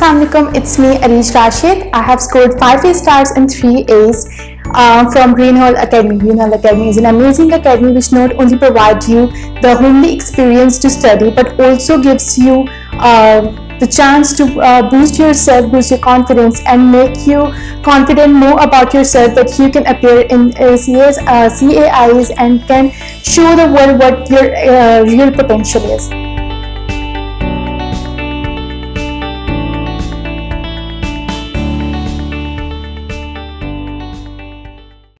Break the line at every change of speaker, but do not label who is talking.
Assalamualaikum, it's me Arish Rashid. I have scored 5 A stars and 3 A's from GreenHall Academy. GreenHall Academy is an amazing academy which not only provides you the homely experience to study but also gives you the chance to boost yourself, boost your confidence and make you confident more about yourself, that you can appear in CAIs and can show the world what your real potential is.